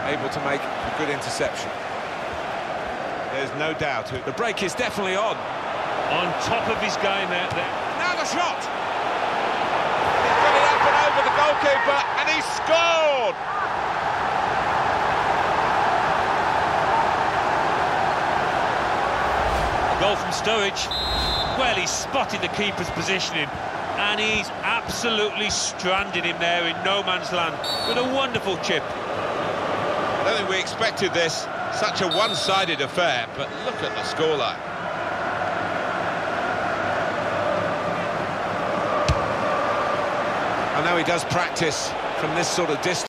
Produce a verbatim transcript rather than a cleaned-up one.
able to make a good interception. There's no doubt. The break is definitely on. On top of his game out there. Now the shot! He's got it up and over the goalkeeper, and he scored! A goal from Sturridge. Well, he spotted the keeper's positioning, and he's absolutely stranded him there in no man's land with a wonderful chip. I don't think we expected this. Such a one-sided affair, but look at the scoreline. I know he does practice from this sort of distance.